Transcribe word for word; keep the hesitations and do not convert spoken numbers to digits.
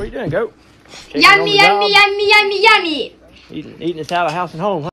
What are you doing, goat? Yummy, yummy, yummy, yummy, yummy. Eating, eating this out of house and home, huh?